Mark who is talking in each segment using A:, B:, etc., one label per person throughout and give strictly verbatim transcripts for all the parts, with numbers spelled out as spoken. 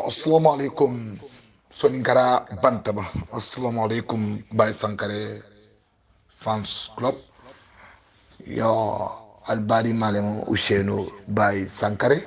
A: assalamu alaikum Soninkara Bantaba. Assalamu alaikum Baye Sannkare Fans Club. Yo Albadi Malemo Usheno Baye Sannkare.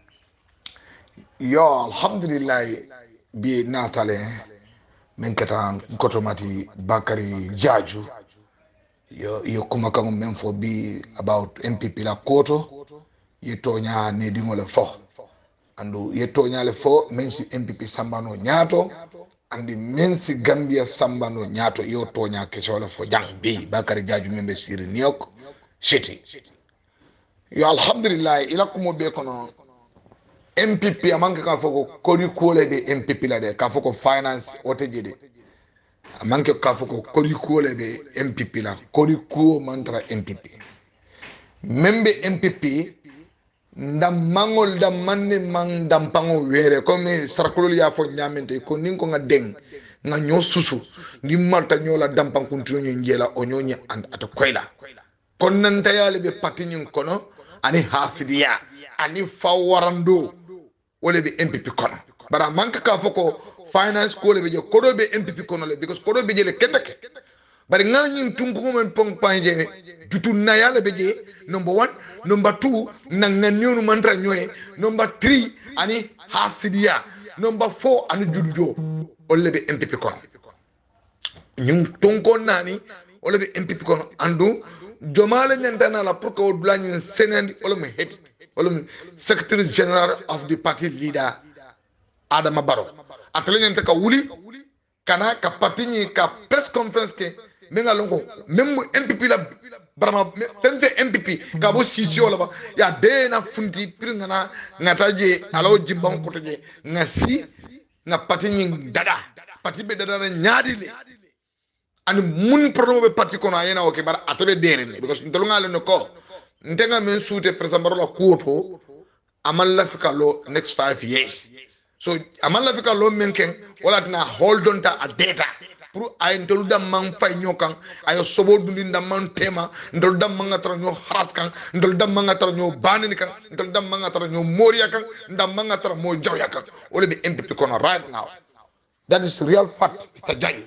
A: Yo alhamdulillah bi natale menkata kotomati Bakari Jaju. Yo yo kuma kango memfo bi about M P P la koto. Yetonya ne dingole fo. Andu yetonya le fo mensi M P P sambano nyato andi mensi Gambia sambano nyato yo tonya kesola fo jang bi Bakari Jaju membe siri niok city yo alhamdulillah ila kumo be kono M P P amanke ka foko kori kole be M P P la de ka foko finance otejede amanke ka foko kori kole be M P P la kori ko mantra M P P membe M P P ndam mangol dam manne mang dam pango were comme sarkolol ya fo nyamente ko nin ko nga deng nga nyo susu ni malta nyola dam pang kuntu nyo njela o nyonya and ata koyla kon nan tayale be patinyin kono ani hasidiya ani fawarando wole be M P P kono bara manka ka foko finance ko le be ko do be M P P kono le because ko do be je le kendeke bari nga ñin tunku men pong panje jutu na yalla be je number one number two na nga ñonu mantra ñoy number three ani hasidiya number four ani judujo olle be M P P kono ñun tonko nani olle be M P P kono andu jomale ñantana la pour ko dulañi senandi olle me head olle secretary general of the party leader Adama Barrow atale ñanta ka wuli kana ka parti ni ka press conference ke menga longo même M P P la brama femte M P P ka bo sisio la ba ya be na fundi pirnga na ngataje alo jimbam ko toje ngasi na parti ni dada parti be dada na nyaadi le ani mun prono be parti kono ayena o ke bar atobe dere ne because ndolunga le no ko ntenga men soute president Barrow la kuoto amal la fikalo next five years. So amala fika lo menken wala tina hold on ta a data pour ay ndolu dam man fay ñokan ay sobo dundi dam man tema ndolu dam man ngatra ño haras kan ndolu dam man ngatra ño banani kan ndolu dam man ngatra ño moriya kan ndam man ngatra mo jawya kan wala be M P P kono right now. That is real fact, Mister Jaju.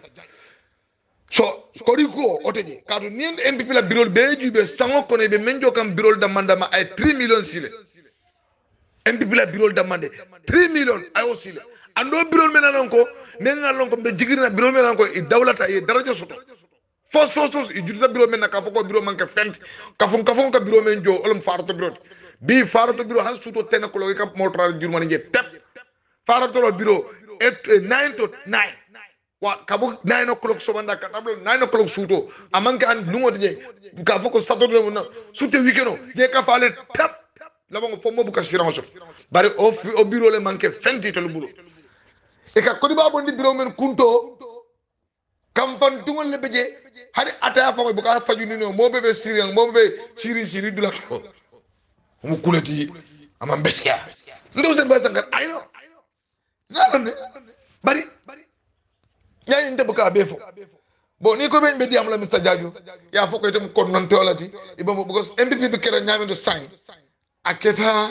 A: So koriko oteje kadu nien M P P la birol be jube sango kono be menjo kan birol dam mandama ay three million sile M P P la birol demandé three million ay aussi le ando birol menanon ko nenga lon ko be jigirina birol menanon ko e dawlata e darajo soto fos fos fos e jurta birol men ka foko birol manke fent ka fon ka fon ka birol men jo olum farato birol bi farato birol han suto ten ko lo ka motra jurmani je tep farato lo birol et nine to nine wa kabu nine o'clock so banda ka tablo nine o'clock suto amanke an lungo je ka foko saturday no suto weekend je ka fale tep labango fo mobu ka sirango bari o o bureau le manke fenti to bulo e ka ko di babo ndi bureau men kunto kam fan tungol le beje hadi ataya fa bu ka faju ni no mo bebe siriang mo bebe siri siri dula ko mo kulati ama betia ndo sen ba sangar ay no ngane bari nyaay nte bu ka befo bon ni ko ben be diam la Mister Jaju ya foko itam ko non tolati ibamo because M P P be kera nyaame do sign aketa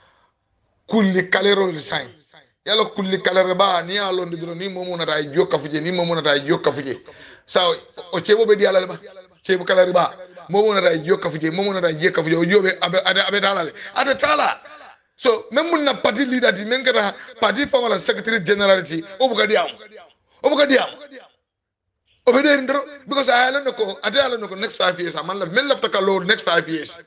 A: kulli kalero design yalla kulli kalere ba ni alo ndiro ni momo na tay jokka fuje ni momo na tay jokka fuje sa o cebo be diala ba cebo kalere ba momo na tay jokka fuje momo na tay jekka fuje o jobe abe abe dalale ata tala so même mun na parti leader di men kata parti famola secretary generality o buga diam o buga diam o be der ndiro because I don't know ata ala no next five years amalla men lafta kalo next five years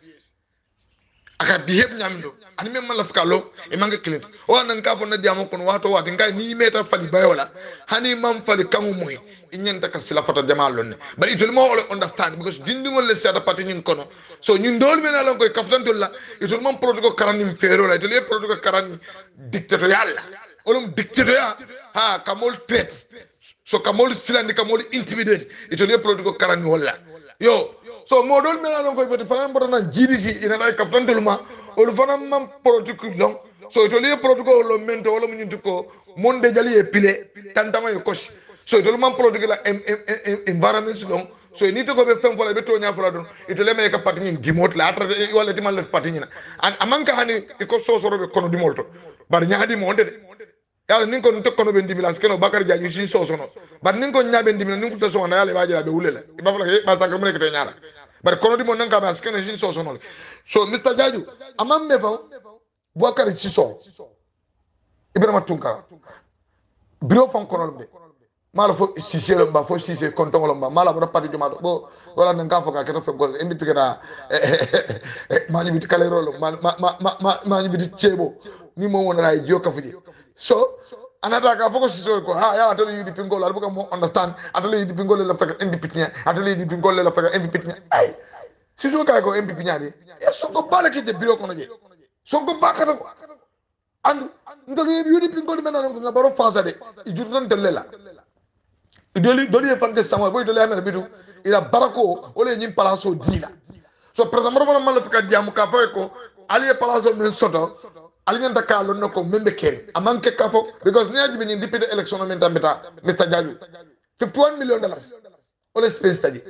A: aka behave nyamindo ani men mala fikalo e manga client o nan ka fonna diamo kono wato wati ngai ni meta fali bayola hani mam fali kamu moy inyanta ka sila fata jamal lonne but it will more understand because dindingol le seta pati nyin kono so ñun dol men ala koy kaftantul la it will mom protocol karani fero la it will protocol karani dictator yalla olum dictator ya ha kamol threat so kamol silandi kamol intimidate it will protocol karani wala yo so modol menalon koy beti fana mbotana jidisi ina lay kaftantuluma olu fana mam protocol long so to liye protocol lo mento wala munyintu ko monde jali e pile tantama e koshi so to mam protocol environment long so ni to ko be fem fola be to nya fola don ito le me ka patini dimot la atra wala timal le patini na an amanka hani ko so so be kono dimolto bar nyaadi monde de ya nin ko nte kono ben dibilas keno bakari jaaju sin so sono bar nin ko nyaabe dimina nin futa so na yale waajira be wulela ba fala ke ba sakar mo ne kete nyaala bar kono di mo nan ka bas keno sin so sono so mister Jaaju amam me fa bakari ci so ibrahima tunkara biro fon kono be mala fo sise lo ba fo sise konton lo ba mala bo pati juma bo wala nan ka fo ka keto fe gol indi pikata ma ñu biti kale rolo ma ma ma ma ma ñu biti cebo ni mo won ray jo ka fuji so anata ka fo ko sise ko ha ya atale yidi pingol al bu ko mo understand atale yidi pingol la fa indi pitnya atale yidi pingol la fa indi pitnya ay sise ka ko indi pitnya e so ko bala ki de biro kono je so ko bakata ko and ndalu yidi pingol men non ko baro fansa de jurtan telela idoli doli e fanke sama boy doli amere bitu ila barako ole nyim palaso dila so president mo man la fika diam ka fa ko ali e palaso men soto ali nyanta ka lo nako membe ken amanke ka fo because niaji bi ni député election men tambeta mister Jaaju fifty-one million dollars ole space tadi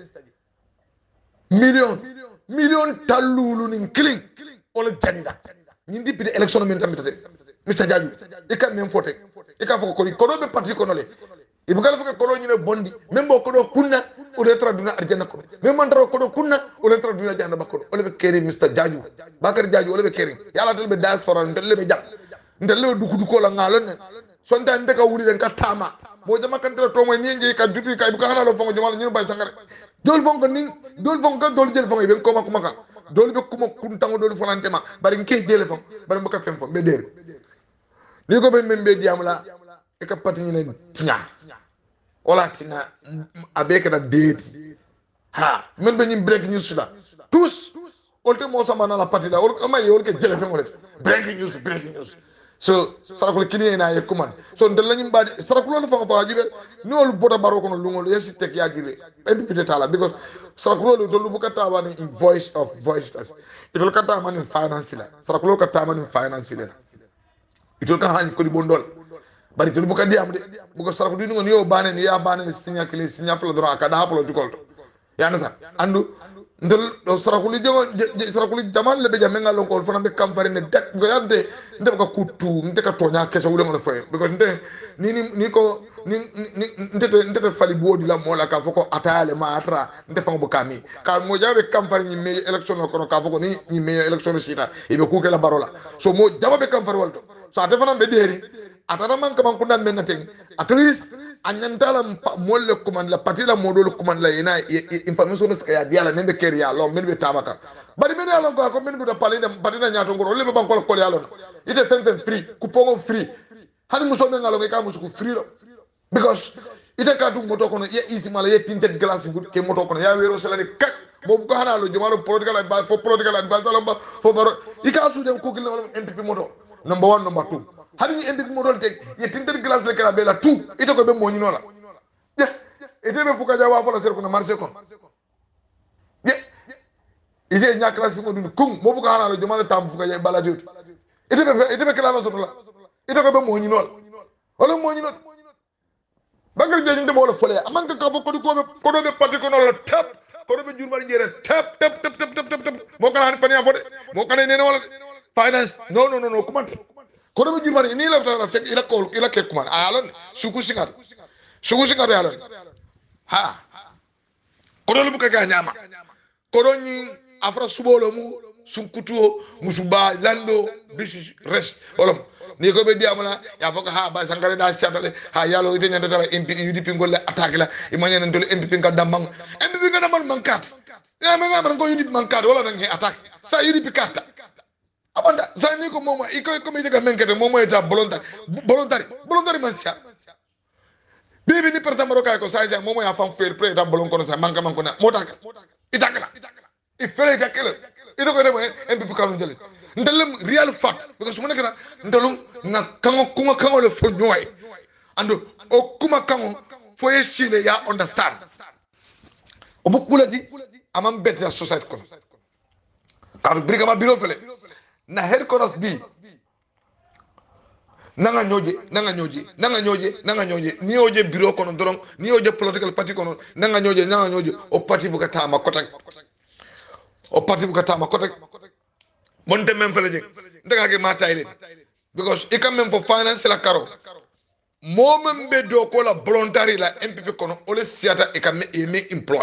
A: million million talulu nin killing ole janida ni député election men tambeta mister Jaaju e kan men fote e ka fo ko ko do be parti ko nole ibukala fuka kolo nyine bondi membo kodo kunna o le traduna arjana ko membo ndaro kodo kunna o le traduna janna bakko o le be keri mister Jaaju bakar Jaaju o le be keri yalla tel be diaspora tel le be jam tel le duku duko la ngalon ne sonta ndeka wuri den ka tama mo jama kan tero to moy ni ngi ka jutu kay bu ka xana lo fongo jama ñu Baye Sannkare dol fongo ni dol fongo dol jël fongo be ko ma ko maka dol be kuma kun tango dol fonantema bari ngi jël fongo bari mbaka fem fongo be der ni ko ben membe diamula e ka pati ni ne tinya wala tina abeka da date ha men be ñim break news la tous olte mo sama na la parti la o ma yol ke jele fe mo breaking news breaking news so sarakul kini na ye kuman so ndel lañu badi sarakul lo fa fa jibe nol bota baro ko no lungol yesi tek ya gibe M P P tala because sarakul lo dolu bu ka tawa ni voice of voiceless itol ka tawa ni finance la sarakul ka tawa ni finance la itol ka hani ko di bondol bari tulu buka diam de buka saraku dinu ngon yo banen ya banen signa kle signa pla dro aka da pla dikol yana sa andu ndel do saraku li jego saraku li jamal le be jam ngal ko fona be kam fari ne dak go yande ndem ka kutu ndem ka tonya kessa wule ngol fay because ndem ni ni ni ko ni ndete ndete fali bodi la mola ka foko atale ma atra ndem fa bu kami ka mo jabe kam fari ni me election ko ka foko ni ni me election sita ibe ku ke la barola so mo jabe kam fari walto so ate fana be deri atara man kaman kunda men ten at least anyantala molle kuman la patila modol kuman la ina information ska ya diala membe keri ya lo membe tabaka bari men ya lo ko men buta pale dem patina nyato ngoro le ban ko ko ya lo ite fen fen free kupongo free hani muso men ngalo ka musu free lo because ite ka du moto kono ye easy mala ye tinted glass good ke moto kono ya wero sala ni kak mo ko hana lo jomaro political advice for political advice lo ba fo baro ika su dem ko gil M P P moto number one number two hani ni indi mo dolte ye tinter glace le kala bela tout ito ko be mo nyino la ye ite be fuka jawa fo la ser ko na marché kon ye ite nya classe ko dum kum mo buka hala lo jomale tam fuka ye bala dit ite be ite be kala la soto la ito ko be mo nyino la wala mo nyino bagal je ñu de mo la folé aman ka ko ko ko be ko do be pati ko no la tap ko do be jur bari jere tap tap tap tap tap tap mo kala fani ya fode mo kala ne wala finance no no no no kumante kono be jurmani ni la ta fek ila ko ila ke kuman alon suku singat suku singat alon ha kono lu buka ga nyama kono ni afra subolo mu sunkutuo musuba lando bisu rest olom ni ko be diamala ya foka ha Baye Sannkare da chatale ha yalo ite nyanda dala M P U D P ngolle attaque la imanya ndol M P P ga damang M P P ga damal mankat ya me ngam ko U D P mankat wala ngi attaque sa U D P kata abanda zani ko momo iko ko mi diga menkete momo eta volontari volontari volontari mansia bibi ni perta maroka ko sa ja momo ya fam fair play ta bolon kono sa manka manko na motaka itakala ifele itakala ito ko dem M P P kanu jeli ndalem real fact because mo nekana ndalum nga kango kuma kango le fo nyoy ando o kuma kango fo yesile ya understand o bukulati amam better society kono kadu brigama biro fele na headquarters bi nanga nyoje nanga nyoje nanga nyoje nanga nyoje ni oje bureau kono doron ni oje political party kono nanga nyoje nanga nyoje o parti bu kata ma kotak o parti bu kata ma kotak bonte men fele je ndaga ke ma tayle because e quand même for finance la karo momem be do ko la voluntary la M P P kono ole siata e kam e me employ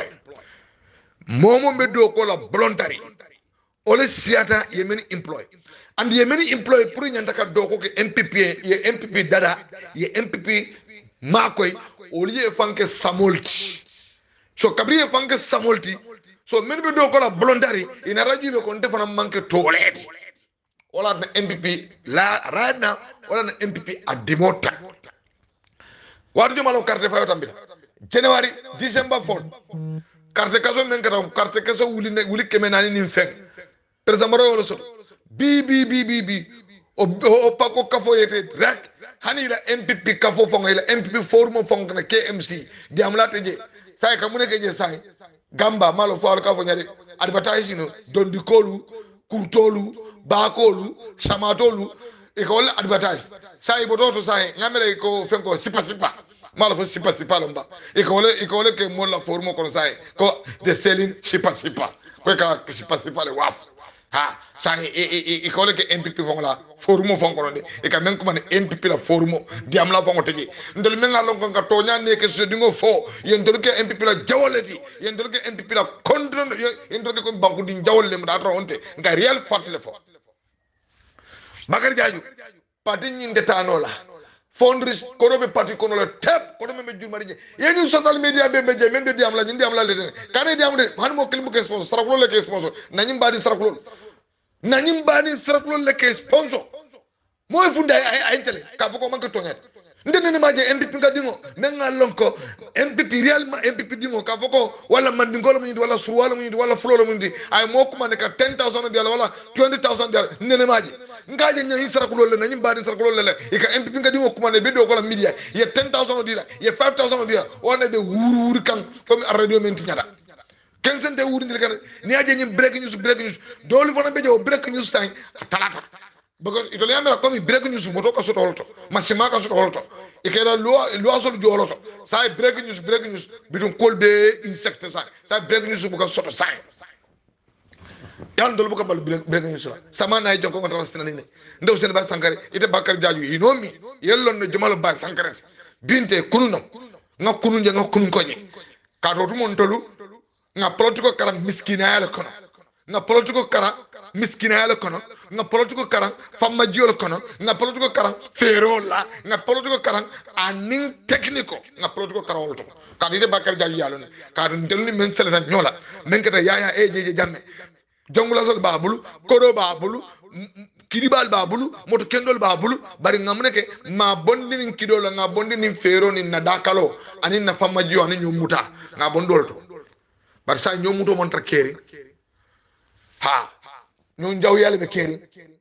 A: momem be do ko la voluntary ole siata ye men employ and ye men employ pour nyanta ka do ko ke M P P ye M P P dada ye M P P makoy ole ye fanke samolti so kabri ye fanke samolti so men be do ko la voluntary ina raju be kon defana manke toilet wala na M P P la right now wala na M P P a demota wadu jomalo carte fayo tambita January December fourth carte kaso men kata carte kaso wuli ne wuli kemenani nim fek président maro wala so bi bi bi bi bi o o pako kafo yete rek hani la M P P kafo fonga la M P P forum fonga na K M C di amla teje say ka muneke je say gamba malo fawal kafo nyade advertising don di kolu kurtolu bakolu samatolu e ko wala advertise say bototo say ngamere ko fenko sipa sipa malo fo sipa sipa lomba e ko wala e ko wala ke mo la forum ko say ko de selling sipa sipa ko ka sipa sipa le waf ha say e e e ko wala ke M P P fonga forum fonga de e ka men ko man M P P la forum diam la fonga teji ndol men ngalon ko ka tonya ne ke so dingo fo yen dol ke M P P la jawoleti yen dol ke M P P la kontrol yen dol ko banku din jawolle mo da to onte nga real fatle fo Bakari Jaju parti ñinde tano la fondris kono be parti kono la tep kono be jumari je yeni social media be be je men be diam la ñinde am la le kane diam de han mo klimu ke sponsor saraklo le ke sponsor nañim badi saraklo nañim badi saraklo le ke sponsor moy funda ay ay tele ka foko man ko toñet ndene ne maje M P P ga dingo men ngalon ko M P P réellement M P P dingo ka foko wala man dingolo mu wala surwala mu wala flolo mu ay mo ko man ka ten thousand dial wala twenty thousand dial ndene maje ngaje nyi sarakulo le nanyim badi sarakulo le e ka M P P ga dingo ko man be do ko la media ye ten thousand dial ye five thousand dial wala be wuru wuru kan comme radio men tinyata kensen de wuru ndil kan ni aje nyi break news break news doli fona be jo break news tan talata because italian mera comme break news moto ka soto holto masima ka soto holto e kera lo lo sol joloto sai break news break news bitun kolbe insect sai sai break news bu ka soto sai yan dol bu ka bal break news la sama nay jonko ko tan ne ndaw sen Baye Sannkare ite Bakary Jaaju yi no mi yellon no jomalo Baye Sannkare binte kununam nga kunun je nga kunun ko ni ka to mon tolu nga politiko karam miskina yala kono nga politiko kara miskina yala kono nga politiko kara famma jiol kono nga politiko kara fero la nga politiko kara anin technico nga politiko kara wolto ka ite Bakary Jaaju yalo ne ka to ntelni men selata nyola men kata yaya e jeje jamme jongula sol babulu kodo babulu kiribal babulu moto kendol babulu bari ngamne ke ma bondi nin kidolo nga bondi nin fero nin na dakalo anin na famma jiyo anin nyumuta nga bondol to bar sa nyumuto mon tra keri ha nyon jaw yale be keri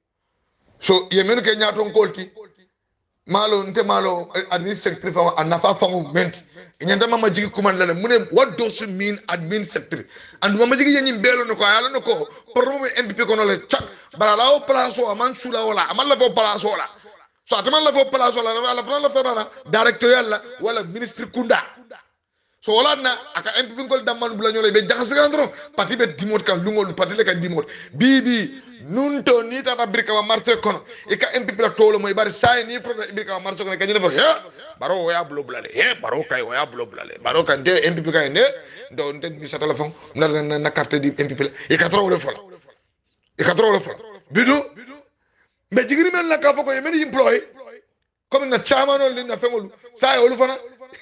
A: so yemenu ke nyaton kolti malo nte malo admin secretary fa anafa fangu menti nyanda mama jigi kuman lale mune what does it mean admin secretary and mama jigi yenyi belo no ko ala no ko promo M P P kono le chak bara la o place o man sula wala amal la fo place wala so ataman la fo place wala la fa la fa bana directeur yalla wala ministre kunda so wala na aka M P P ngol damman bula ñolay be jaxasandro parti be dimot kan lungol parti le ka dimot bibi nunto ni tata brika wa marché kono e ka M P P la tolo moy bari say ni pro brika wa marché kono ka ñu fa he baro waya blo blale he baro kay waya blo blale baro kan de M P P kay ne do nte mi sa téléphone na na carte di M P P la e ka tro le fola e ka tro le fola bidu be jigiri men la ka fako e men employé comme na chairman ol na fengol say olu fana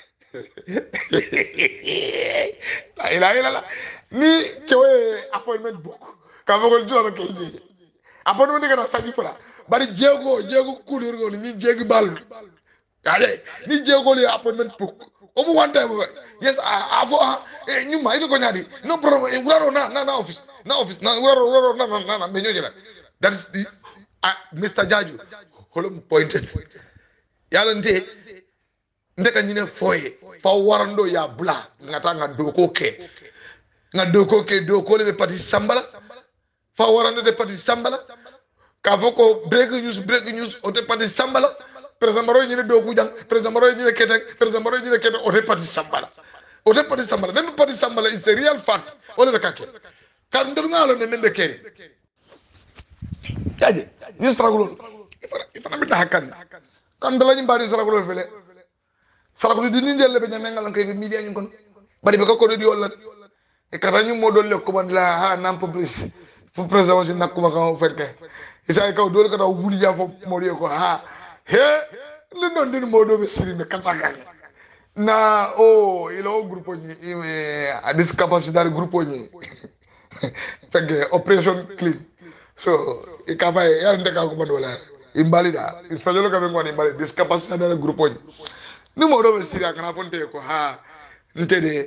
A: la ila ila la ni kewe appointment book ka fako jono ke ji appointment ka na saji fala bari jego jego couleur go ni jegi bal ale ni jego le appointment book o mu one time yes avo e ñu may ko ñadi no problem e wuraro na na na office na office na wuraro wuraro na na na me ñoje that is the uh, Mister Jaaju holum pointed yalla nte ndeka ñine foye fa warando ya bla ngata nga doko ke nga doko ke doko le parti sambala fa warando de parti sambala ka foko break news break news o de parti sambala president Barrow ñine doku jang president Barrow ñine ketek president Barrow ñine ketek o de parti sambala o de parti sambala même parti sambala is the real fact o le kake kan ndu ngalo ne membe keri jaje ni struggle ifana ifana mi tahakan kan dala ñu bari struggle fele sara ko di ni jelle be nyame ngal kay media ngi kon bari be ko ko di wala e kata ñu mo dolle ko man la ha nam po plus fu président ci nakuma ko fekké isa ko dole ko taw wuli ya fo mo ko ha he le non din mo do be siri ne kata gal na o ilo grupo ni a discapacidade grupo ni fekké operation clean so e ka fay ya ndeka ko man wala imbalida espagnol ka be ngoni imbalida discapacidade grupo ni ni mo do be siri kana fonte ko ha ntede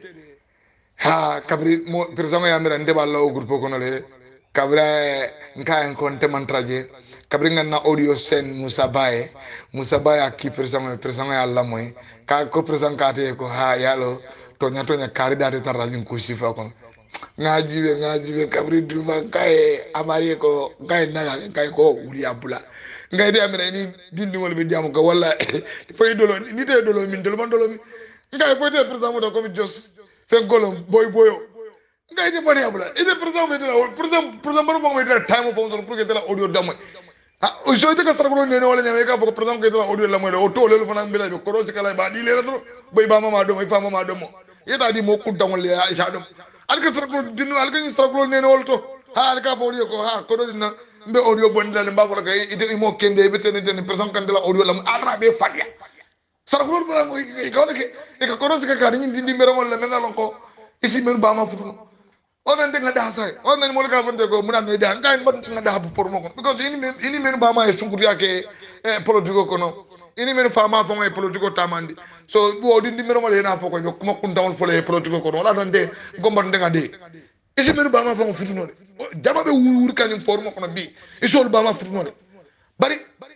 A: ha kabri mo persona ya mira ndeba law grupo kono le kabra nka en konte mantraje kabri nganna audio sen Musa Baye Musa Baye aki persona persona ya la moy ka ko persona ka te ko ha yalo to nya to nya kari date tarajin ko sifa kon ngajibe ngajibe kabri duma kay amari ko kay naga kay ko uli abula ngay de amira ni dindi wala be jamu ko wala fay dolo ni te dolo min dolo man dolo mi ngay fay te persona do ko mi jos fen golom boy boyo ngay di bone abula ide président be dala président président baro mo dala time fo on pour que dala audio damo ha o joy te ka star ko ne wala nyame ka fo président ko dala audio la mo o to lelu fana mbila be korosi kala ba di le do boy ba mama do mo fa mama do mo yeta di mo ku dangol le aisha do al ka star ko dinu al ka ni star ko ne wala to ha al ka fo ko ha ko do na mbe audio bon dala mba fo kay ide mo kende be tene tene président kan dala audio la mo adra be fatia sarakul ko mo ko ke e ka korosi ka ka ni dindi mbere mo la men la ko isi men ba ma futu onen de ngada say onen mo ka fonde ko munan ne da ngai ban ngada habu por mo ko because ini men ini men ba ma e sunkutu yake e politiko kono ini men fa ma fo e politiko tamandi so bo di ndimero mo le na fo ko ko mo kun tawon fo le politiko kono wala don de gombar de ngade isi men ba ma fo futu no de jama be wur wur kanyum for mo kono bi isol ba ma futu no de bari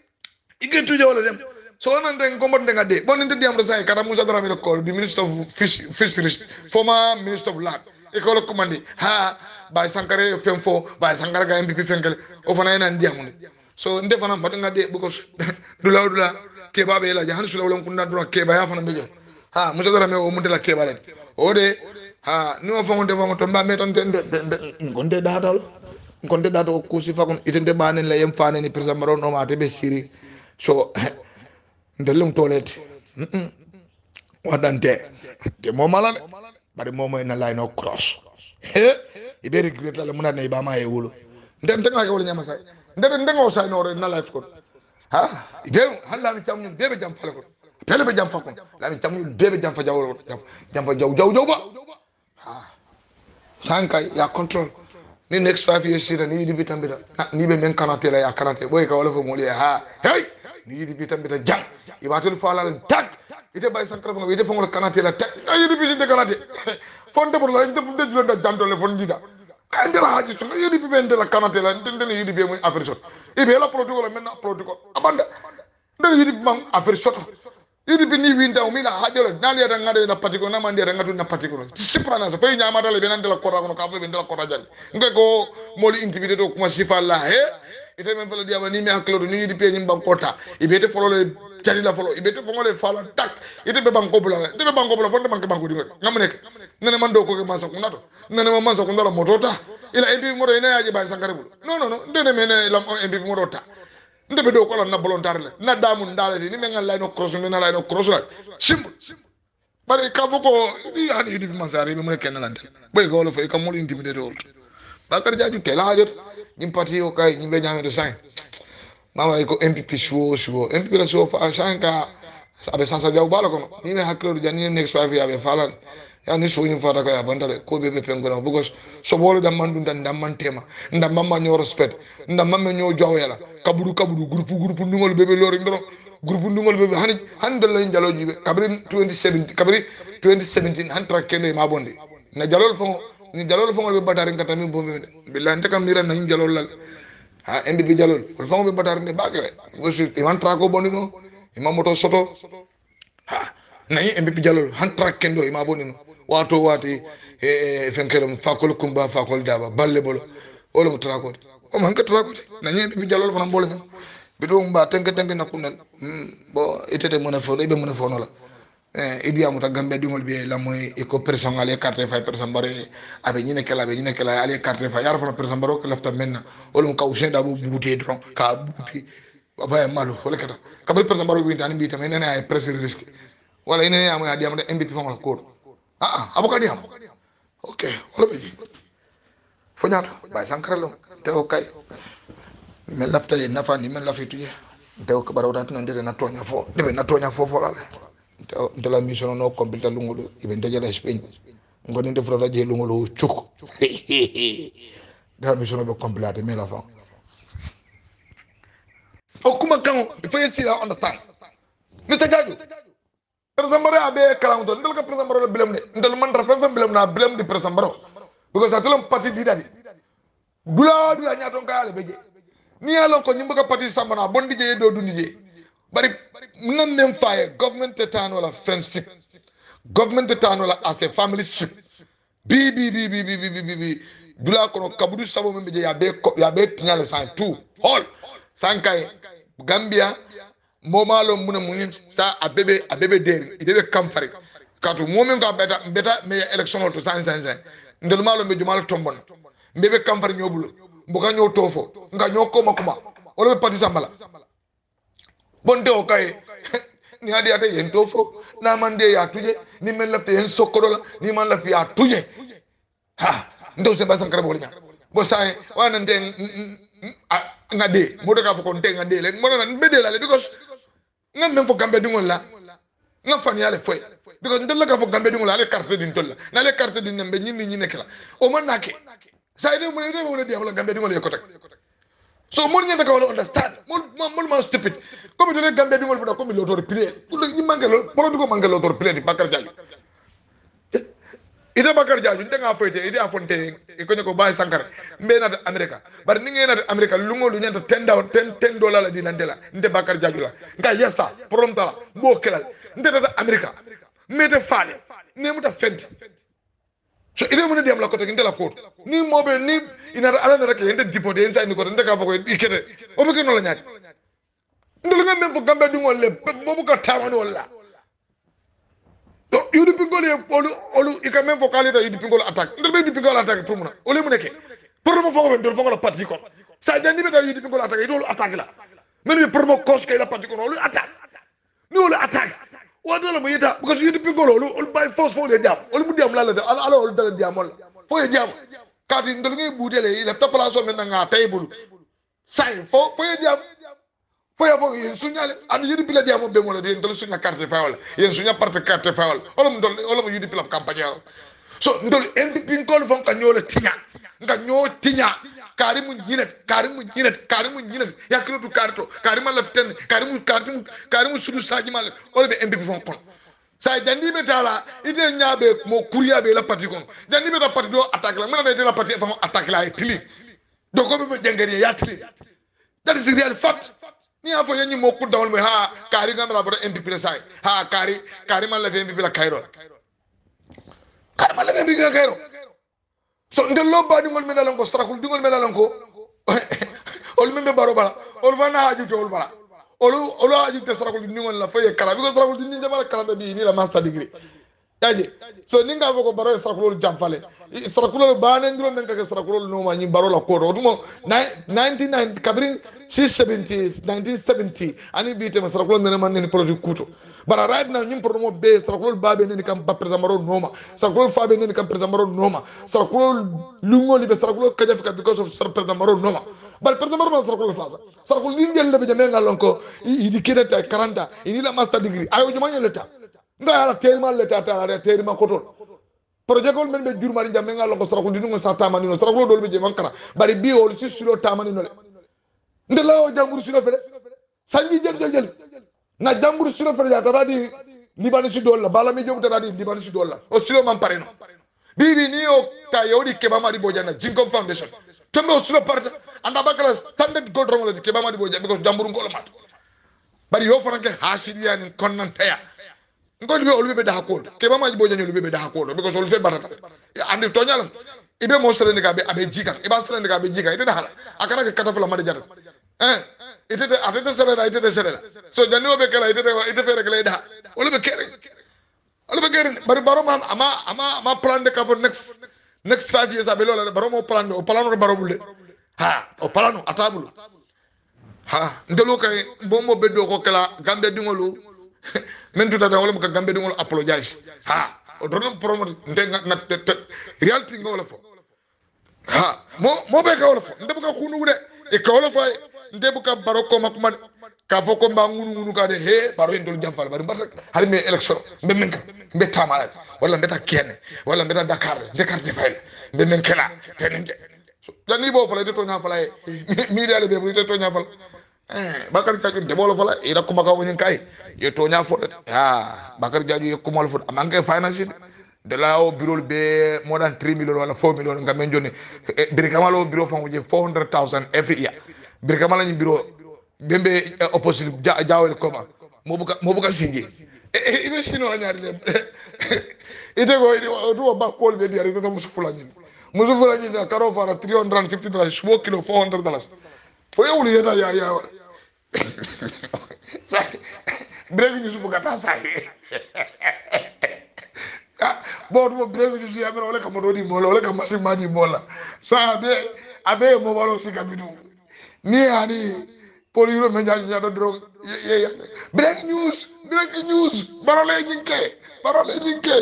A: ige tuje wala dem so onen de gombar de ngade bon de diam say kata Musa Dramé ko di minister of fish fisheries former minister of land école commandé ha Baye Sannkare femfo Baye Sannkare ga M P P fenkale o fana ena ndiamu so nde fana fatu ngade because dula dula ke babe la jahan sula wala kunna dula ke ba ya fana beje ha Musa Dramé o mudela ke ba le o de ha ni o fongo de fongo to mba meton de gonde datal gonde dato ko si fakon itende banen la yem fane ni president maro no ma te be siri so ndelum toilet wadante de mo mala bari momo ina line no cross he ibe regret la muna ne ba ma e wulu ndem tanga ko nyama say ndem ndem o say no re na life ko ha ibe halla mi tamni bebe jam fale ko tele be jam fa ko la mi tamni bebe jam fa jaw jam fa jaw jaw jaw ba ha sankai ya control ni next five years sita ni di bitam bita ni be men kanate la ya kanate boy ka wala fo mo ha hey ni di bitam bita jam ibatul fala tak ite Baye Sannkare fo ite fo kanate la tak ay di biti de kanate fonde pour la ite de julo da janto le fon dida kande la haji so yidi bi bende la kanate la ndende ni yidi be muy affaire shot ibe la protocole maintenant protocole abanda ndende yidi mam affaire shot yidi bi ni winda o mi la haji la nali ya ngade na patiko na mandi ya ngatu na patiko siprana so pe nyama dale be nan de la kora ko ka fo be de la kora jani ngbe ko moli intimidé to kuma sifa la he ite men fala diama ni mi haklo ni yidi pe nyim bam kota ibe te folo le jadi la folo ibe te fo ngole fala tak ite be bam ko bula ite be bam ko bula fonde man ke banko di ngam nek nene man do ko ke masa ko nato nene man masa ko ndala motota ila ebi mo ina yaji Baye Sannkare bulu non non non ndene mene la ebi mo dota ndebe do ko la na volontaire le na damu ndale ni me ngal lay no cross me na lay no cross la sim bari ka foko ni hani di masari be mo ken lante boy ko lo fay ka mo intimidé do bakar jaaju tela hajot nim parti o kay nyimbe nyame do say mama ko M P P suo suo M P P la suo fa sanka abe sasa jaw bala kono ni me haklo jani next five ya be falan ya ni so yin fata ko ya bandale ko be be pengona bugos so bolo dam man dun dam man tema ndam mamma ñoo respect ndam mamma ñoo jawela kaburu kaburu groupe groupe ndungol bebe lori ndoro groupe ndungol bebe hani hande la jalo jibe kabri twenty seventeen kabri twenty seventeen han tra kene ma bonde na jalol fo ni jalol fo be batari ngata mi bombe billahi nte kam miran na jalol la ha M P P jalol fo be batari ne bagere wosi e man tra ko bonino ima moto soto ha nayi M P P jalol han tra kendo ima bonino wato wati e fenkelum fakol kumba fakol daba balle bolo wala mo tra ko o man ka tra ko nayi M P P jalol fana bolo bido mba tenke tenke nakunen bo itete mona fo be mona fo no la eh idi amuta Gambia dingol be la moy e ko personnel e carte fay personne bare abe nyine kala be nyine kala ale carte fay yar fa personne baro ko lafta menna wala ka usen da bu buté dron ka buté baba malu wala kata kabal personne baro winta ni bi tamé nena ay presse risque wala ine ya mo ya diam M P P fon ko ah ah avocat diam okay wala be fo ñaata Baye Sannkare lo te o kay me lafta e nafa ni men lafitu ye te o Barrow dat non de na tonya fo de na tonya fo fo la te de la mission no complete lungulu ibe ndejala Spain ngoni de frota je lungulu chuk de la mission be complete me la fa o kuma kan il faut essayer à understand Mister Jaju président Barrow abe kalam to ndel ka président Barrow bilam de ndel man ra fem fem bilam na bilam di président Barrow because atelam parti di dadi dula dula nyaton ka ale beje ni alon ko nyimba ka parti sambana bondi je do dundi je bari ngam nem faye government etan wala friendship government etan wala as a family ship bi bi bi bi bi bi bi bi dula kono kabudu sabo membe je ya be ya be tinyale san tout hol sankay Gambia momalo muna munin sa abebe abebe der idebe kamfari katu momen ka beta beta me election to san san san ndel malo me jumal tombon mbebe kamfari nyobulo mboka nyo tofo nga nyo koma kuma wala be parti sambala bonde o kay ni hadi ate yen tofo na mande ya tuje ni men lafte yen sokodola ni man lafi ya tuje ha ndo se basan karabo nya bo sai wana nde ngade modo ka fo ko nde ngade le modo nan bede la le because ngam men fo Gambia dingol la ngam fani ale foy because ndel la ka fo Gambia dingol la ale carte din tol la na le carte din nembe nyinni nyine kala o man nake sai de mo de mo de diam la Gambia dingol e ko tak so mo nyanta ka wala understand mo mo ma stupid comme de Gambia dingol fu da comme l'autor play pour le ni mangalo mo do ko mangalo l'autor play di Bakar Diallo ida Bakar Diallo ndenga foyte ida afonte e ko ne ko Baye Sannkare mbe na America bar ni ngena America lungo lu nyanta ten down ten ten dollar la di landela nde Bakar Diallo la nga yesta promta bo kelal nde ta America mete faale ne muta fenti so ide mo ne diam la ko te la ko ni mobe ni ina ala na rek yende dipote inside ni ko nde ka fako ikete o be ke no la nyaati ndul nga même fo Gambia dingol le bobu ka tawani wala to yudi pingol e olu olu ika même fo kalita yudi pingol attaque ndel be yudi pingol attaque pour muna ole mu neke pour mo fo ko ndel fo ko la parti ko sa jandi be ta yudi pingol attaque idolu attaque la men be pour mo cause kay la parti ko olu attaque ni olu attaque wa do la mo yita because yudi pingol olu olu by force fo le diam olu mu diam la la ala ala olu dala diam wala fo e diam kadi ndel ngay boudele il ta place o men nga taybulu say fo fo e diam fo ya fo yen suñale an yidi pila diamo be mo la den dol suña carte fa wala yen suña parte carte fa wala wala ndol wala mo yidi pila campagne so ndol M P P ko fon ka ñola tiña nga ñoo tiña kari mu ñinet kari mu ñinet kari mu ñinet yakino tu karto kari ma la fiten kari mu kari mu kari mu sudu saji mal wala be M P P fon kon sa jandi be tala ide ñaabe mo kuriya be la parti kon jandi be ta parti do attaque la mena de la parti fa attaque la e tili do ko be jangere ya tili that is the real fact ni afo yenyi mo ku dawol me ha kari ngamra bodo M P P sai ha kari kari man la M P P la kairo kari man la M P P la kairo so ndel lo ba dingol me dalan ko strakul dingol me dalan ko ol membe baro bala ol vana haju to ol bala olu olu haju te strakul dingol la faye kala bi ko strakul dingol jabala kala bi ni la master degree yaji so ninga foko baro strakul jamfale strakul ba ne ndiro men ka strakul no ma ni baro la ko do mo ninety-nine kabrin six seventy nineteen seventy ani bi te strakul ne man ne politique kuto bara right now nyim pour mo be strakul ba be ne kam ba president maro noma strakul fa be ne kam president maro noma strakul lungo li be strakul ka jafika because of president maro noma bal president maro strakul fa strakul li ngel le be jame ngalon ko idi kidata quarante ini la master degree ayo juma nyeleta nga ala terima le tata ala terima kotol projet ko men be jurmari jamme nga lako sarakul dinu sa tamani no sarakul dol be je mankara bari bi o ci sulo tamani no le ndela o jambur sulo fele sanji jel jel jel na jambur sulo fele ya tadi libani ci dol la bala mi jobu tadi libani ci dol la o sulo man pare no bi bi ni o ta yodi keba mari bojana jinkom foundation tembe o sulo parta anda bakala standard gold rongo le keba mari bojana because jambur ngolo mat bari yo franke hasidiya ni konnan taya ngol be olbe be da hakol ke ba maji boja nyol be da hakol because olbe barata andi tonyalam ibe mo sere ndiga be abe jika iba sere ndiga be jika ite da hala akana ke katafula mari jata eh ite de ate de sere da ite de sere so janni obe kala ite de ite fere kala da olbe kere olbe kere bari baro ma ama ama ama plan de ka for next next five years abe lola baro mo plan o plan o baro bulle ha o plan atabulu ha ndelo kay bombo beddo ko kala gambe dingolu men tuta da wala ka gambe dum apologize ha o don promote nde na reality ngol fo ha mo mo be ka wala fo nde buka khunu de e ka wala fa nde buka baroko makuma ka fo ko mba ngunu ngunu ka de he baro en dol jamfal bari mbata har me election be men ka be tamara wala be ta kene wala be ta dakar de carte fayla be men kala tenenge jani bo fala de to nya fala mi dale be bu de to nya fala eh bakar jaaju de bolo fala ira kuma ka wonin kay ye to nya fo ha bakar jaaju ye kuma fo amanke finance de la o bureau be more than three million wala four million ngamen joni birkamalo bureau fon je four hundred thousand every year birkamala ni bureau bembe opposite jaawel koma mo buka mo buka singi e be sino la nyaari le ite go ite to ba kol be diari to musu fulani musu fulani na karo fara three hundred fifty dollars shwo kilo four hundred dollars fo yewul yeta ya ya sa breki ni subu gata sa bo to breki ni ya mero le kamodo di mola le kamasi mani mola sa be abe mo walo sikabidu ni ani poliro menja nya do dro ye breaking news breaking news barole jinke barole jinke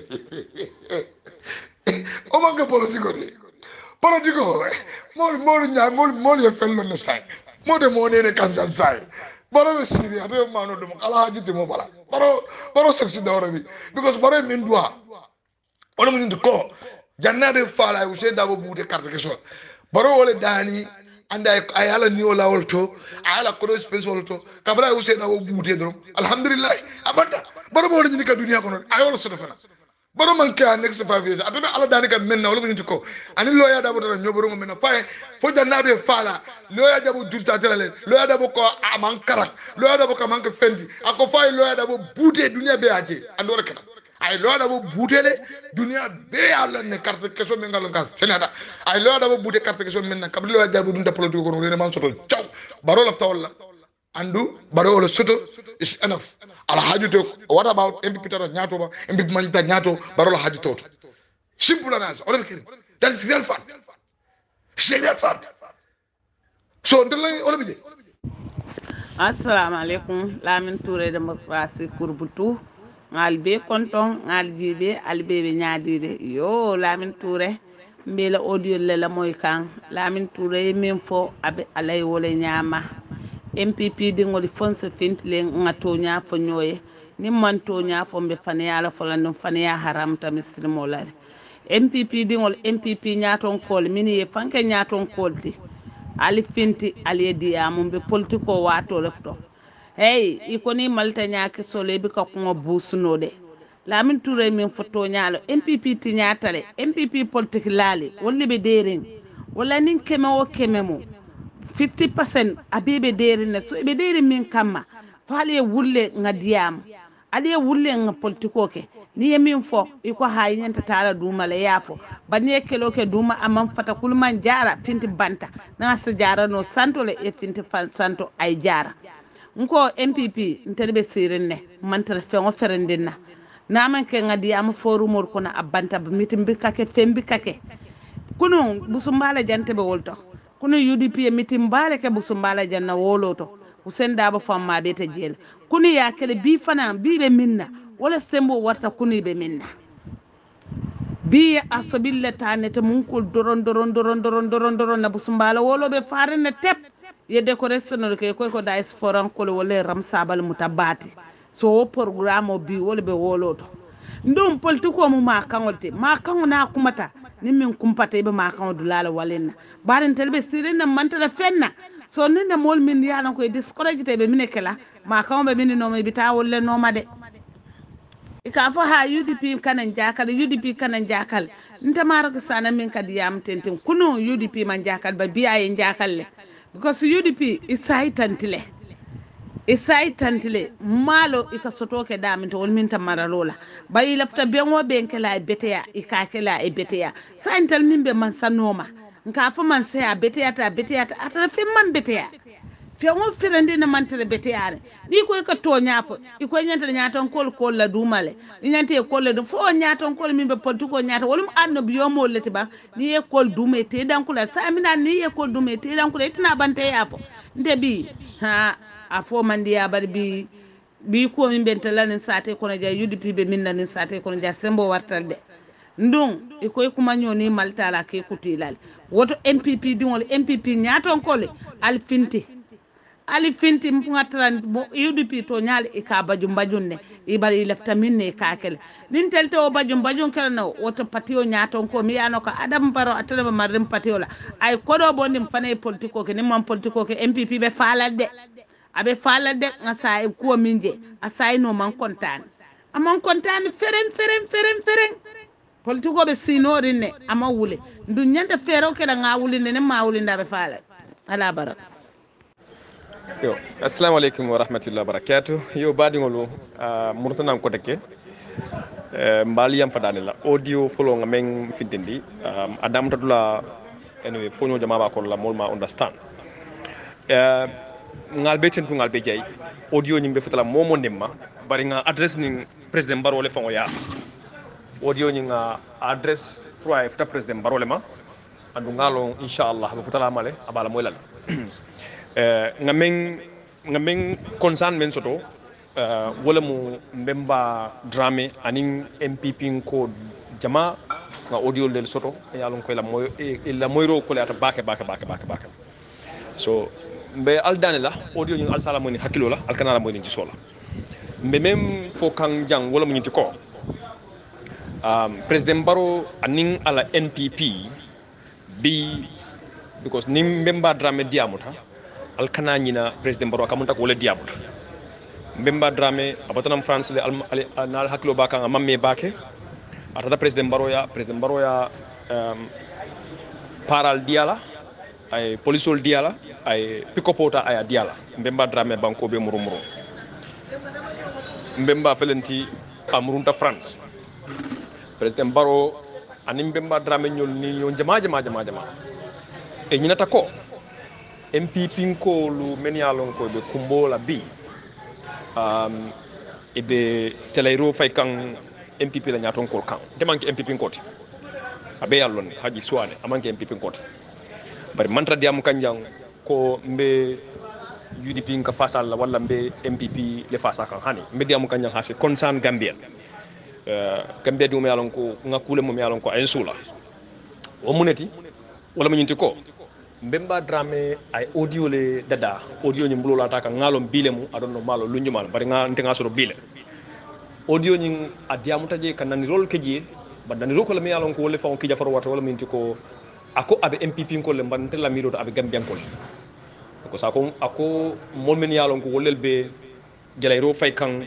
A: o manque politico di politico mo mo nya mo mo ye fello ne sai mo de mo ne ne kansan sai baro be siri ate ma no dum ala hajiti mo bala baro baro seksi da already because baro min doa on mun ko jannabe fala u se dabo bude carte question baro wole dani anda ay ala ni wala wolto ala ko space wolto kabra u se dabo bude drum alhamdulillah abada baro bo ni ka dunia kono ay wala so defana baro man ka next five years atabe ala dani ka menna wala mun ko ani loya dabo dara nyoboro mo menna fay fo jannabe fala loya dabo durta telale loya dabo ko aman karak loya dabo ka man ka fendi ako fay loya dabo bude dunia be aje andora kana ay loda bo boutele dunia be alla ne carte question men ngal ngas senata ay loda bo bouté carte question men nak kablo jabu dunda politique ko ne man soto ciao baro la tawalla andu baro la soto is enough ala hajuto what about mpp tata nyato ba mpp man ta nyato baro la hajuto simple as on be that is real fact c'est real fact so ndalay on be
B: assalamu alaikum lamin touré démocratie kurbutu ngal be konton ngal jibe albe be nyaadide yo lamin touré mbela audio le la moy kan lamin touré min fo abe alay wole nyama mpp di ngoli fonse fintle ngato nya fo nyoye ni manto nya fo be faniya fo lan faniya haram ta mislimo la mpp di ngol mpp nyaton kol mini ye fanke nyaton kolti ali finti ali diamum be politiko wato lefto hey ikoni malta nyaake sole bi ka ko busno de lamin touré min foto nyaalo mpp ti nyaatale mpp politique laali wolli be derin wala nin keme o keme mo fifty percent abibe derin ne so be derin min kamma faale wulle ngadiyam ali wulle nga politiko ke ni min fo iko hay nyanta tala duma le yafo bani kelo ke duma amam fata kulman jara finti banta na sa jara no santo le e finti fan santo ay jara nko mpp nterbe sirenne mantere fengo ferendina na man ke ngadi am forum mor kono abanta mitim bi kake fembi kake kuno busumbala jante be wolto kuno udp mitim bale ke busumbala janna woloto usen daba famma be te jeel kuni ya kele bi fana bi be minna wala sembo warta kuni be minna bi asobille tanete mun ko doron doron doron doron doron doron na busumbala wolo be farene tep ye decoration ke ko ko dais foran ko wala ram sabal mutabati so programme bi wala be woloto ndum politiko mu ma kangote ma kango na kumata ni min kumpata be ma kango dulala walenna barin telbe sirina mantala fenna so nina mol min yana ko discourage be mine kala ma kango be min no me bita wolle no ma de ika fa ha udp kanan jakal udp kanan jakal nta mara ko sana min kadiyam tenten kuno udp man jakal ba biya en jakal le because udp isai tantile isai tantile malo ika soto ke damin to wol min tamara lola bayi lafta benwo benkela beteya ika kela e beteya santal min be man sanoma nka fa man se a beteya ta beteya ta ata fe man beteya fe mo firande na mantere beteya ni ko ka to nyafo iko nyanta nyata kol kol la dumale nyante kol la fo nyata kol min be pontu ko nyata wolum anno biyo mo leti ba ni e kol dume te dan kula sa mina ni e kol dume te dan kula itina bante yafo nde bi ha afo mandi ya bar bi bi ko min bentala nin sate kono ja U D P be min nin sate kono ja sembo wartal de ndung e koy kuma ñoni maltala ke kutilal woto M P P dingol M P P ñaton kole al finti ali finti ngatran U D P to ñaal e ka bajum bajun ne e bari lefta min ne ka kele nin telte o bajum bajun kala no woto patio ñaton ko mi yano ko Adam Barrow atana ma marim patio la ay kodo bondim fane politiko ke ni man politiko ke M P P be falal de abe falal de nga say ko minje asay no man kontane amon kontane feren feren feren feren politiko be sinorin ne ama wule ndu nyanta fero ke da nga wule ne ma wule ndabe falal ala baraka
C: yo assalamu alaikum wa rahmatullahi wa barakatuh yo baadiŋolu uh, murtanan ko deke uh, mbaali yam fadani la audio folo nga meŋ fintindi um, adamta dula anyway foño jama ba ko la mol ma understand uh, ngal be tentu ngal be jay audio nyimbe futala momo nemma bari nga adresse ni president Barrow le fango ya audio nyi nga adresse trois futa president Barrow le ma andu ngalo inshallah be futala male abala moylal Uh, nga men nga men concern men soto uh, wala mu mbemba drame anin M P P ko jama nga audio del soto ya lon ko la moy e la moyro ko la ta bake bake bake bake bake so mbe aldane la audio ni al sala mo ni hakilo la al kanala mo ni ci sola mbe mem fo kan jang wala mu ñiti ko um, president Barrow anin ala N P P bi because nim mbemba drame diamuta alkana ñina president Barrow kamunta ko wala diabul mbemba drame abatanam France le al haklo baka nga mamme bake atata president Barrow ya president Barrow ya um, paral diala ay polisol diala ay pikopota ay diala mbemba drame banko be murumuru mbemba felenti amurunta France president Barrow anim mbemba drame ñol ni ñoo jama jama jama jama e ñinata ko M P P ko lu menialon ko be kumbola bi um ebe teleiro fay kan M P P la nyaton ko kan de manki M P P ko ti abe yallon haji suwane amanke M P P ko ti bari mantra diam kanjang ko mbe U D P ka fasal wala mbe M P P le fasa kan hani mbe diam kanjang hasi concern Gambia euh Gambia di mo yallon ko ngakule mo yallon ko ay sula o muneti wala mo nyinti ko mbemba drame ay audio le dada audio ni mbulo lata ka ngalom bile mu adon no malo lunju mal bari nga ntenga soro bile audio ni adiamu taje kanani rol keji badani roko le mi yalon ko wole fon ki jafar wata wala minti ko ako abe M P P ko le mbante la miro abe gambian ko ko sa ko ako mol men yalon ko wolel be jalay ro fay kan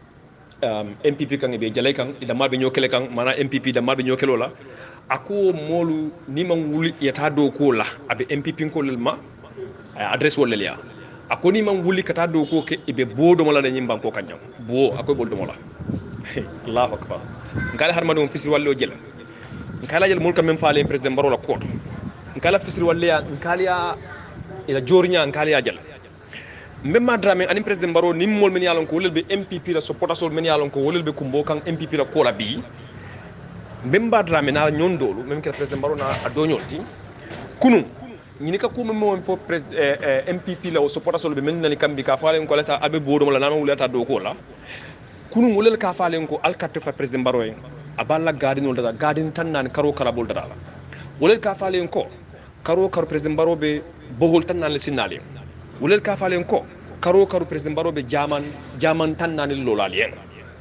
C: um, M P P kan be jalay kan ida malbe nyokele kan mana M P P da malbe nyokelo la ako molu ni man wuli yata do ko la abe M P P ko lelma adresse wala liya ako ni man wuli kata do ko ke ibe bodo mala nyim banko kanjam bo ako boldo mala Allahu akbar ngala har madum fisir wallo jela ngala jel mulka men faale president Barrow la ko ngala fisir walle ya ngala ya ila jornya ngala ya jela memma drame ani president Barrow nim mol men yalon ko wolel be M P P la supporta sol men yalon ko wolel be kumbo kan M P P la ko la bi mbemba drame na nyondolu même que president Barrow na adonyolti kunu ñini ka ko mo fo president eh, eh, M P P la o supporta sol be men nani kambi ka faalen ko lata abe bodo la nama wulata do ko la kunu wolel ka faalen ko alkarte fa president Barrow en aballa gadin wol dada gadin tan nan karo kala bol dada wolel ka faalen ko karo karo president Barrow be bohol tan nan le sinali wolel ka faalen ko karo karo president Barrow be jaman jaman tan nan le lolal yen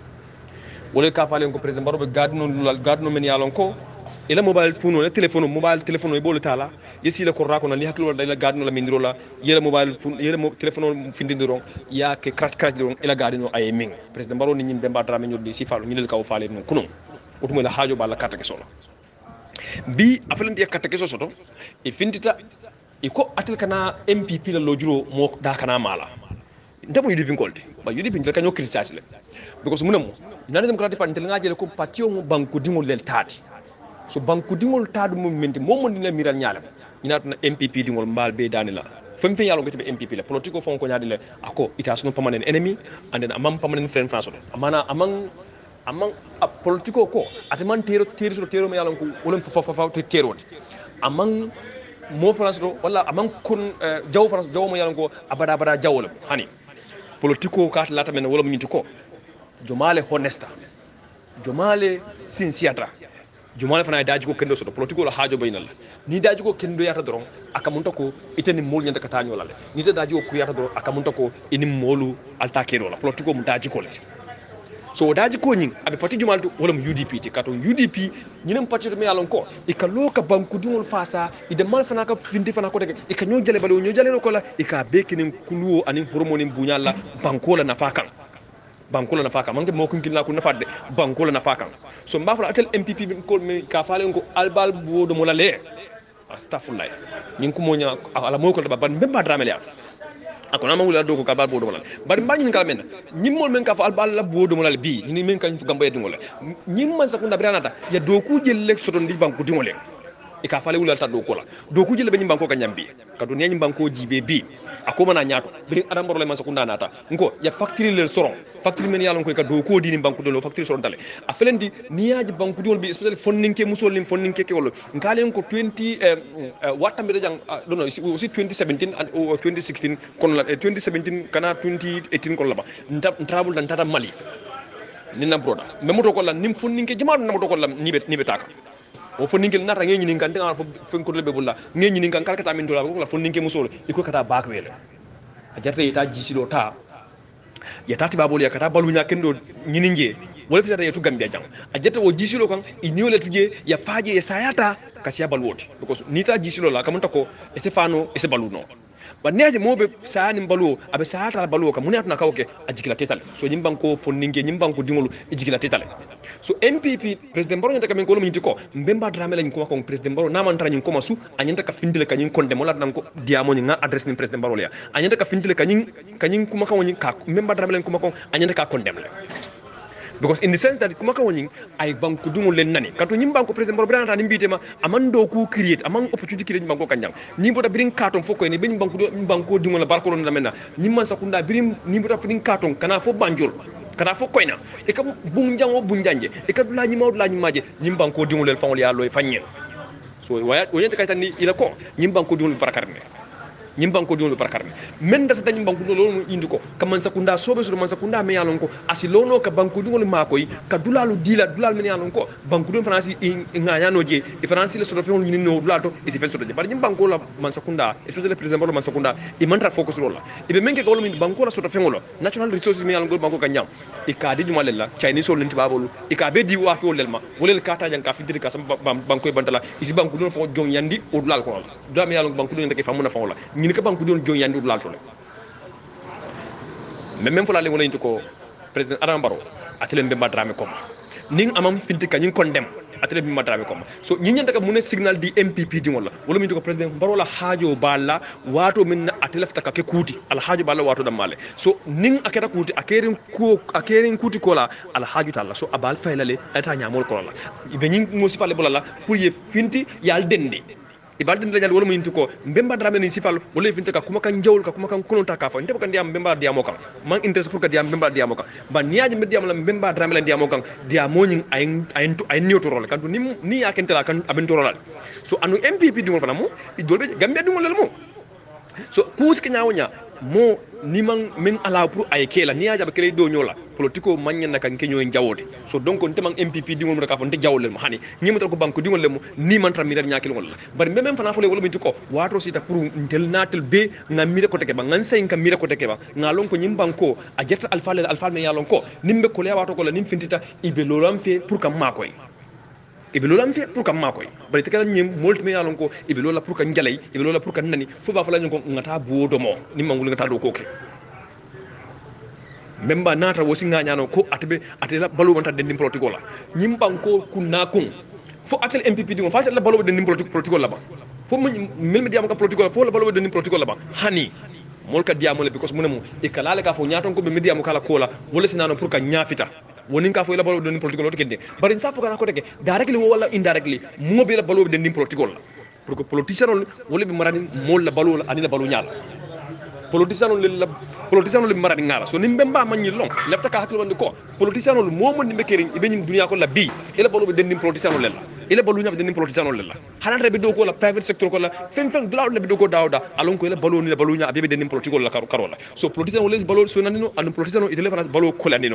C: wole ka falen ko president Barrow be gadno gadno men yalon ko ila mobile phone wala telephone mobile telephone e bolu tala yesi la ko rako na li haklo dala gadno la mindiro la yela mobile phone yela telephone findindiro ya ke crash crash diro ila gadino ay min president Barrow ni nyimbe mbadra men nyodi si falu nyilel ka falen non kuno otumo la hajo balla kata ke solo bi afalandi kata ke soto e findita e ko atel kana M P P la lojuro mo da kana mala ndamo yudi vinkolde ba yudi bin kanyo criticise le because munamo nani democratic party tel ngaje ko patio mo banku dingol del tati so banku dingol tadu mo menti momo dina miral nyalam ina to M P P dingol mbal be danila fam fe yalo ngati M P P la politico fon ko nyaade le ako ita sunu permanent enemy and then amam permanent friend France amana amang amang politico ko atman tero tero so tero me yalo ko wolem fa fa fa tero amang mo France do wala amang kun jaw France jaw mo yalo ko abada abada jawol hani politiko ka lata men wala minti ko jomale honesta jomale sinsiata jomale fana daji ko kendo so politiko la hajo baynal ni daji ko kendo yata doron akamunta ko itani mol nyanta katanyo la ni te daji ko ku yata doron akamunta ko ini molu alta kero la politiko mu daji ko le so daji ko nyin abe parti jumal wala mu U D P ti kato U D P nyinem parti to me alon ko e ka loka banku dingol fasa ide mal fana ka findi fana ko de e ka nyojale balo nyojale ko la e ka be kinin kuluo anin hormone bunyalla banko la nafakan banko la nafakan manke mo kun kilna ko nafade banko la nafakan so mbafala atel M P P ko me ka fale ko albal bodo mo la le astaghfirullah nyin ko mo nya ala mo ko da ban memba dramele af akona ma wula do ko kabal bodo molal bari mbani kala men nyimmol men ka fa albal la bodo molal bi ni men kan fu gamba yedingol nyimma sakunda branata ya do ku jelle soto ndi banku dingole e ka fale wula ta do ko la do ku jelle be nyimbanko ka nyambi ka do nyimbanko jibe bi akoma na nyaato bi adam borole man sakunda nata ngo ya factory le soron factory men yalon ko ka do ko dini banku do factory soron dale a felendi niyaji banku dingol bi especially fonninke musol lim fonninke ke wolo ngale ko twenty watambe jang do no aussi twenty seventeen and twenty sixteen kon la twenty seventeen kana twenty eighteen kon la ba ntabul dan tata mali ni na broda memoto ko la nim fonninke jamaadu namoto ko la nibe nibe taka o fonninke nata ngi nyini kan tanga fo fen ko lebe bulla ngi nyini kan kala kata min dola ko la fonninke musol iko kata bak wele a jarte ita jisilo ta ya tati babol ya kata balunya kendo nyini nge wala fisata yetu Gambia jang a jarte o jisilo kan i niole tuje ya faje ya sayata kasiya balwoti because nita jisilo la kamunta ko ese fano ese baluno ba neje mobe saani baluo abe saata baluo ka muni atuna kawke ajikila tetale so nyimbanko fonninge nyimbanko dingolu ejikila tetale so M P P president Barrow nyata kamen ko lumiti ko mbemba drame la nyiko ko president Barrow na man tara nyiko masu anyanta ka findile ka nyin konde mo la nan ko diamo nga address ni president Barrow ya anyanta ka findile ka nyin ka nyin kuma ka woni ka mbemba drame la kuma ko anyanta ka condemn la because in the sense that kuma ka woni ay banku dumul len nani kato nyim banko president Barrow brana ni mbitema amando ku create amang opportunity create banko kanjang ni bota birin carton foko ni ben banku banko dumul la barko na menna nyimman sakunda birin ni bota birin carton kana fo banjol kana fo koyna e ka bunjango bunjanje e ka dula nyima dula nyimaje nyim banko dumul le fawol ya loy fanye so waya o yente kaytan ni ila ko nyim banko dumul barakarne nyimbanko diwol barkarne men da sa dañu banku do lolu indi ko ka man sakunda sobe so man sakunda me yalon ko asilono ka banku diwol makoy ka dulalu dila dulal men yalon ko banku do france nganyano je e france le so do fon ni no dulato e di fen so de bar nyimbanko la man sakunda especially president Barrow man sakunda e man tra focus lola e be menke ko min banko la so do fen lo natural resources me yalon go banko kanyam e ka di jumal la chinese so lenti babolu e ka be di wa fi wolel ma wolel kata jan ka fi dir ka sam banko e bantala isi banku do fo jong yandi o dulal ko do me yalon banku do ndeke famuna fon la ñi ka banku don jon yandi dulal tole mais même fo la lengo lañu ko president Adam Barrow atele mbemba drame koma ning amam finti ka ñi condemn atele mbemba drame koma so ñi ñanta ka mu ne signal di M P P di wala wala mi ko president Barrow la haajo balla wato min atele fta ka ke kuti al haajo balla wato dam male so ning aketa kuti akerin ko akerin kuti kola al haajo talla so abal faylale eta ñamol kola be ñi mo sifale bolala pour ye finti yal dende ibalde ndajal wala mo yinti ko mbemba drame ni sifal wala finta ka kuma kan jawul ka kuma kan kunonta ka fa ndebe kan diam mbemba diamo kan man interest pour ka diam mbemba diamo kan ba niaji mbemba diam la mbemba drame la diamo kan diamo nyin ay ay ay nyoto role kan ni ni yakentela kan abento role so anu M P P dum fana mo i dolbe Gambia dum lel mo so kus ke nyawnya mo ni man men ala pour ay kela ni aja ba kele do nyola politiko manya na kan kenyo njawode so donc on temang M P P dingol mo ka fon te jawol mo hani nyima to ko banko dingol lemo ni man tra mi der nyaakil ngol bari même fana fole wala mi ko wato sita pour ntel natel be ngam mi ko teke ba ngan sen kam mi ko teke ba ngalon ko nyim banko a jetta alfa le alfa me yalon ko nimbe ko le wato ko la nim fintita ibe lolam fe pour kam makoy ibe lolam fe pour kam makoy bari tekala nyim molt me yalon ko ibe lola pour kan jalay ibe lola pour kan nani fu ba fala ko ngata bodo mo ni mangul ngata do ko ke memba nata wosi nganyano ko atbe atela balu wanta dendim politiko la nyimban ko kunna kun fo atel M P P dingo fa atel balu dendim politiko la ba fo mel diam ka politiko la fo la balu dendim politiko la ba hani mol ka diam le because munemu e kala le ka fo nyaton ko be mediam kala kola wala sinano pour ka nyafita woni ka fo la balu dendim politiko la to kende bari sa fo kana ko teke directly wala indirectly mo be la balu dendim politiko la pour que politicien wala be marani mol la balu la ani la balu nyal politician le la politician le maradi ngala so nimbe mba manyi long lefta ka haklo wonde ko politician le momo nimbe kering ibe nyim dunya ko la bi ila balu be dendim politician le la ila balu nyab dendim politician le la hanata be do ko la private sector ko la fen fen glawd le be do ko dawda alon ko ila balu ni la balu nya be dendim politico la karola so politician le balu so nanino anu politician ite le fana balu ko landino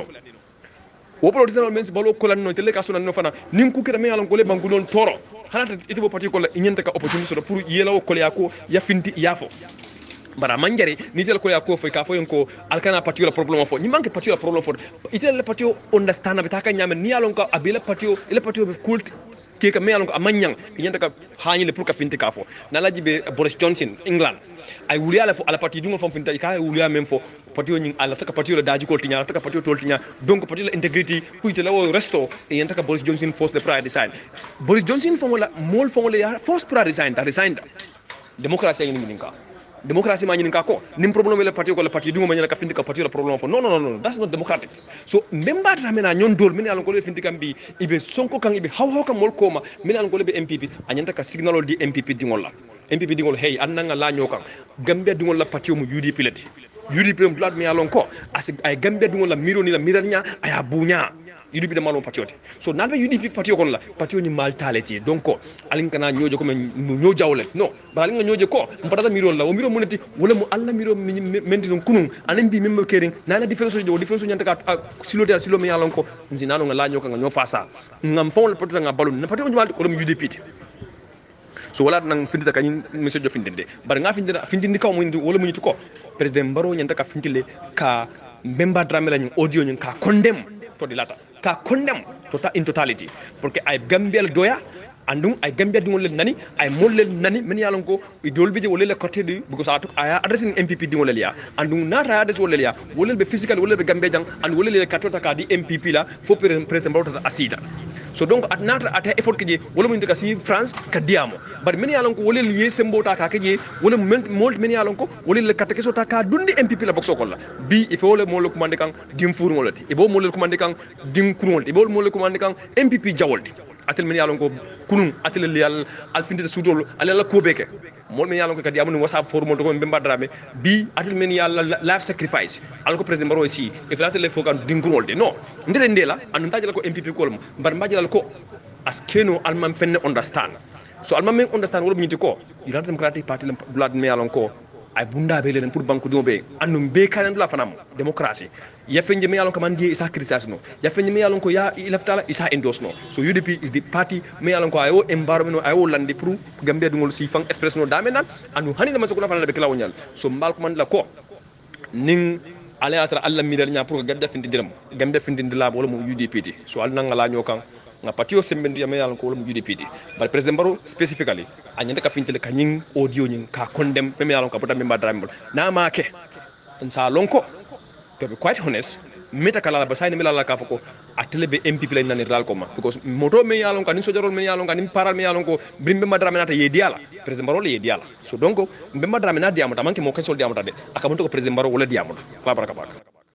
C: wo politician men balu ko landino ite le ka so nanino fana nim ku kira me alon ko le bangu non toro hanata ite bo parti ko la nyenta ka opportunity so pour yela wo ko le ko ya finti yafo bara manjari ni tel ko ya ko fay ka fo ko alkana patio problem fo ni manke patio problem fo itel le patio understand be taka nyame ni alon ko abila patio ile patio be cult ke ka me alon ko amanyang nyanta ka haani le pour ka pinte ka fo na laji be Boris Johnson England ay wuli ala fo ala patio dum fo finta ka wuli même fo patio nyi ala taka patio le daji ko tinya taka patio tol tinya donc patio le integrity ku itela wo resto e nyanta ka Boris Johnson force le pride design Boris Johnson fo wala mol fo wala ya force pride design ta design démocratie ngi ngi ka democracy ma ñin ka ko nim problème le parti ko le parti dungo ma ñala ka findi ka parti le problème fo non non non that's not democratic so memba ta mena ñon dol min yalla ko le findi kam bi ibe sonko kan ibe haw haw kam mol ko ma min yalla ko le be M P P anyanta ka signalol di M P P dingol la M P P dingol hey annanga la ñokan Gambia dingol la parti mu U D P lati U D P dum dlat mi yalla ko as ay Gambia dingol la miro ni la miranya aya buña U D P de malon patiote so nalbe U D P patio kon la patio ni mal taleti donc alin kana ñoje ko men ñoo jawle non ba alin ñoje ko mpata miro la o miro munati wala mu alla miro menti non kunun anan bi memmo kering nana defenso do defenso nyanta ka silo de silo mi yalon ko nzinano nga la ñoka nga ñoo fasa ngam fon la patio nga balon na patio mal ko mu U D P so wala nang findita kany monsieur Jo findinde bar nga findina findindi kaw mu wala mu ñiti ko president Barrow nyanta ka findile ka memba drame la ñu audio ñu ka condemn to di lata ka condemn tota in totality porque ay Gambia doya andum ay Gambia dingol len nani ay mol len nani men yalon ko idol bi je wala le côté du because atuk aya adressing M P P dingol le ya andum na ra adresse wala ya wala be physical wala be Gambia jang and wala le katota ka di M P P la fo president Barrow ta asida so donc at nata ata effort ke je wala mun ka si France ka diamo bar men yalon ko wala le sembo ta ka ke je wala mol men yalon ko wala le katake so ta ka dundi M P P la boxo ko la bi il faut le mol ko mande kan dim four ngolati e bo mol ko mande kan dim kurngolti e bo mol ko mande kan M P P jawolti atel men yalon ko kunun atel le yal alfinde sudol alala ko beke mol men yalon ko kadi amunu whatsapp for mol to ko be mbadrame bi atel men yalla life sacrifice alko president Barrow si e flata le fokan dingulde no ndele ndela anu tajala ko M P P ko bar mbajala ko askeno almam fenne understand so almam men understand wala nyiti ko ira democratic party le blad men yalon ko ay bunda be len pour banque do be andum be kanen la fanam démocratie ya fenje me yalon ko man die isa criticise no ya fenje me yalon ko ya ilaftala isa endorse no so U D P is the party me yalon ko ayo environment ayo landi pour Gambia dungol si fang express no damenan andu hani na masako na fana be kala wonyal so mbal ko man la ko ning ale atra alla mi dal nya pour Gambia findi dilam Gambia findi dilab wala mo U D P ti so al nanga la nyokan nga patio sembendi ya me yalon ko wala mo U D P ti bar president Barrow specifically anyanta ka fintele kanyin audio nyin ka condemn me yalon ka potambe mbadrambe na ma ke sa lonko to be quite honest meta kala ba sayne milala ka fako atele be M P P la nani ral ko ma because moto me yalon ka ni sojarol me yalon ka ni paral me yalon ko brimbe madrame nata ye diala president Barrow ye diala so donc be madrame na diamata manke mo kensol diamata de aka monto ko president Barrow wala diamata la baraka bak